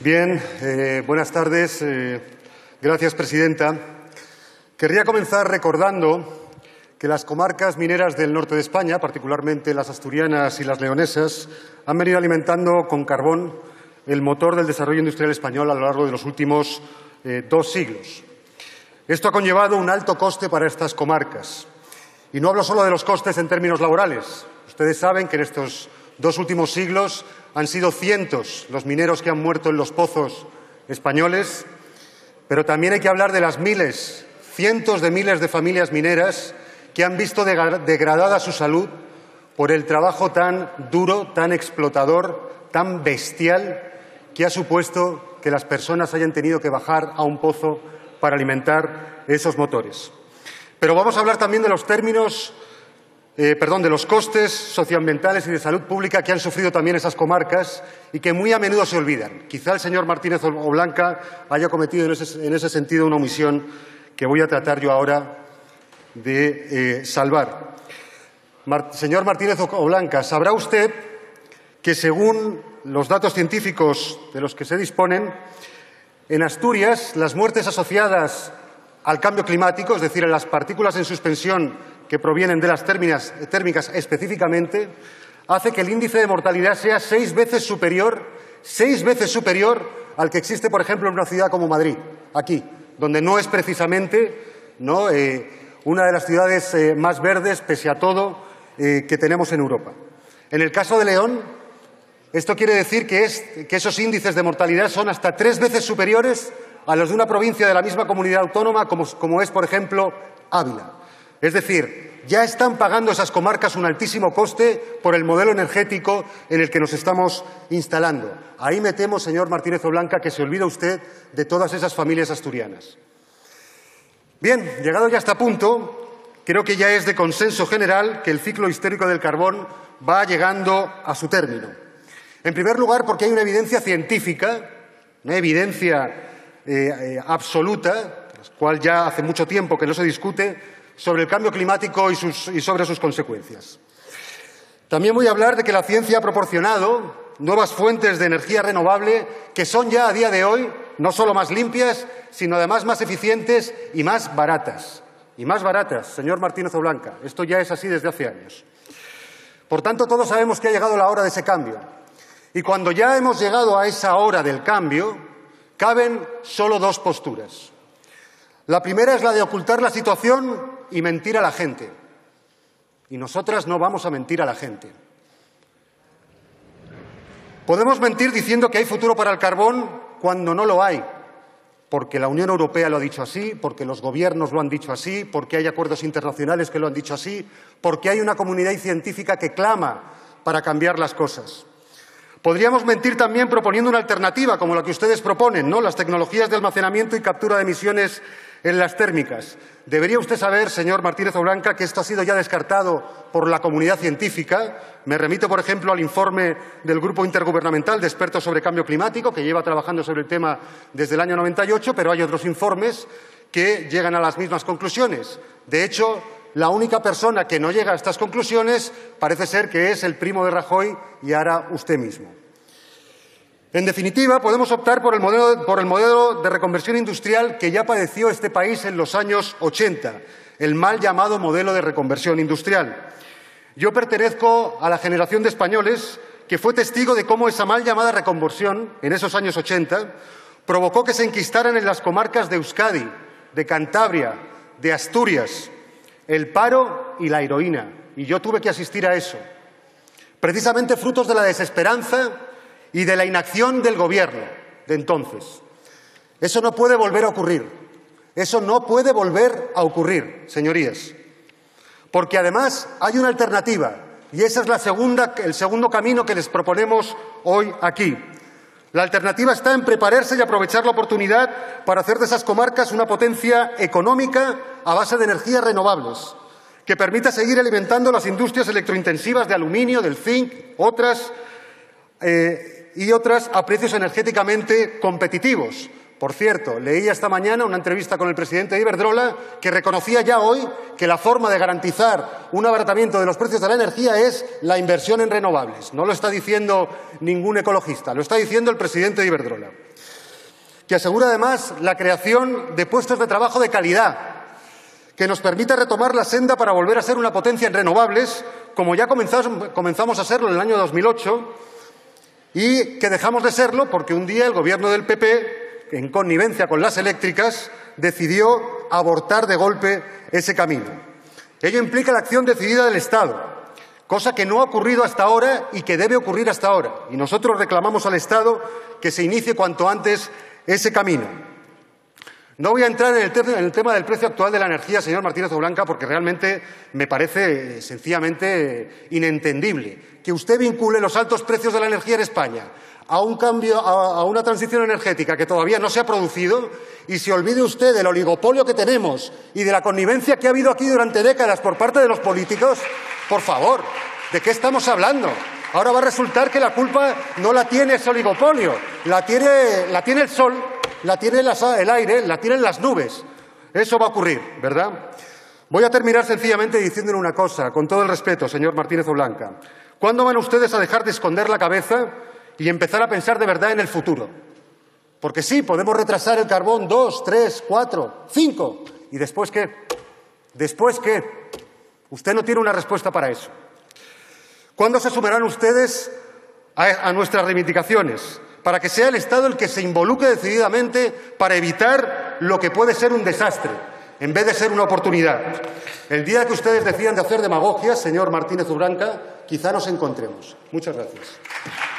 Bien, buenas tardes. Gracias, presidenta. Querría comenzar recordando que las comarcas mineras del norte de España, particularmente las asturianas y las leonesas, han venido alimentando con carbón el motor del desarrollo industrial español a lo largo de los últimos 2 siglos. Esto ha conllevado un alto coste para estas comarcas. Y no hablo solo de los costes en términos laborales. Ustedes saben que en estos 2 últimos siglos han sido cientos los mineros que han muerto en los pozos españoles, pero también hay que hablar de las miles, cientos de miles de familias mineras que han visto degradada su salud por el trabajo tan duro, tan explotador, tan bestial que ha supuesto que las personas hayan tenido que bajar a un pozo para alimentar esos motores. Pero vamos a hablar también de los de los costes socioambientales y de salud pública que han sufrido también esas comarcas y que muy a menudo se olvidan. Quizá el señor Martínez Oblanca haya cometido en ese sentido una omisión que voy a tratar yo ahora de salvar. Señor Martínez Oblanca, sabrá usted que, según los datos científicos de los que se disponen, en Asturias las muertes asociadas al cambio climático, es decir, a las partículas en suspensión que provienen de las térmicas específicamente, hace que el índice de mortalidad sea 6 veces superior al que existe, por ejemplo, en una ciudad como Madrid, aquí, donde no es precisamente una de las ciudades más verdes, pese a todo, que tenemos en Europa. En el caso de León, esto quiere decir que esos índices de mortalidad son hasta 3 veces superiores a los de una provincia de la misma comunidad autónoma, como es, por ejemplo, Ávila. Es decir, ya están pagando esas comarcas un altísimo coste por el modelo energético en el que nos estamos instalando. Ahí me temo, señor Martínez Oblanca, que se olvida usted de todas esas familias asturianas. Bien, llegado ya a este punto, creo que ya es de consenso general que el ciclo histórico del carbón va llegando a su término. En primer lugar, porque hay una evidencia científica, una evidencia absoluta, la cual ya hace mucho tiempo que no se discute, sobre el cambio climático y sobre sus consecuencias. También voy a hablar de que la ciencia ha proporcionado nuevas fuentes de energía renovable que son ya a día de hoy no solo más limpias, sino además más eficientes y más baratas. Y más baratas, señor Martínez Oblanca. Esto ya es así desde hace años. Por tanto, todos sabemos que ha llegado la hora de ese cambio. Y cuando ya hemos llegado a esa hora del cambio, caben solo 2 posturas. La primera es la de ocultar la situación y mentir a la gente. Y nosotras no vamos a mentir a la gente. Podemos mentir diciendo que hay futuro para el carbón cuando no lo hay, porque la Unión Europea lo ha dicho así, porque los gobiernos lo han dicho así, porque hay acuerdos internacionales que lo han dicho así, porque hay una comunidad científica que clama para cambiar las cosas. Podríamos mentir también proponiendo una alternativa, como la que ustedes proponen, ¿no? Las tecnologías de almacenamiento y captura de emisiones en las térmicas. Debería usted saber, señor Martínez Oblanca, que esto ha sido ya descartado por la comunidad científica. Me remito, por ejemplo, al informe del Grupo Intergubernamental de Expertos sobre Cambio Climático, que lleva trabajando sobre el tema desde el año 98, pero hay otros informes que llegan a las mismas conclusiones. De hecho, la única persona que no llega a estas conclusiones parece ser que es el primo de Rajoy y ahora usted mismo. En definitiva, podemos optar por el modelo de reconversión industrial que ya padeció este país en los años 80, el mal llamado modelo de reconversión industrial. Yo pertenezco a la generación de españoles que fue testigo de cómo esa mal llamada reconversión, en esos años 80, provocó que se enquistaran en las comarcas de Euskadi, de Cantabria, de Asturias, el paro y la heroína. Y yo tuve que asistir a eso. Precisamente frutos de la desesperanza y de la inacción del Gobierno de entonces. Eso no puede volver a ocurrir. Eso no puede volver a ocurrir, señorías. Porque además hay una alternativa y ese es el segundo camino que les proponemos hoy aquí. La alternativa está en prepararse y aprovechar la oportunidad para hacer de esas comarcas una potencia económica a base de energías renovables, que permita seguir alimentando las industrias electrointensivas de aluminio, del zinc, otras a precios energéticamente competitivos. Por cierto, leía esta mañana una entrevista con el presidente de Iberdrola que reconocía ya hoy que la forma de garantizar un abaratamiento de los precios de la energía es la inversión en renovables. No lo está diciendo ningún ecologista, lo está diciendo el presidente de Iberdrola. que asegura además la creación de puestos de trabajo de calidad, que nos permite retomar la senda para volver a ser una potencia en renovables, como ya comenzamos a serlo en el año 2008, y que dejamos de serlo porque un día el Gobierno del PP, en connivencia con las eléctricas, decidió abortar de golpe ese camino. Ello implica la acción decidida del Estado, cosa que no ha ocurrido hasta ahora y que debe ocurrir hasta ahora. Y nosotros reclamamos al Estado que se inicie cuanto antes ese camino. No voy a entrar en el tema del precio actual de la energía, señor Martínez Oblanca, porque realmente me parece sencillamente inentendible que usted vincule los altos precios de la energía en España a un cambio, a una transición energética que todavía no se ha producido, y se olvide usted del oligopolio que tenemos y de la connivencia que ha habido aquí durante décadas por parte de los políticos. Por favor, ¿de qué estamos hablando? Ahora va a resultar que la culpa no la tiene ese oligopolio, la tiene el sol, la tiene el aire, la tienen las nubes. Eso va a ocurrir, ¿verdad? Voy a terminar sencillamente diciéndole una cosa, con todo el respeto, señor Martínez Oblanca. ¿Cuándo van ustedes a dejar de esconder la cabeza y empezar a pensar de verdad en el futuro? Porque sí, podemos retrasar el carbón 2, 3, 4, 5. ¿Y después qué? ¿Después qué? Usted no tiene una respuesta para eso. ¿Cuándo se sumarán ustedes a nuestras reivindicaciones para que sea el Estado el que se involucre decididamente para evitar lo que puede ser un desastre, en vez de ser una oportunidad? El día que ustedes decidan de hacer demagogia, señor Martínez Oblanca, quizá nos encontremos. Muchas gracias.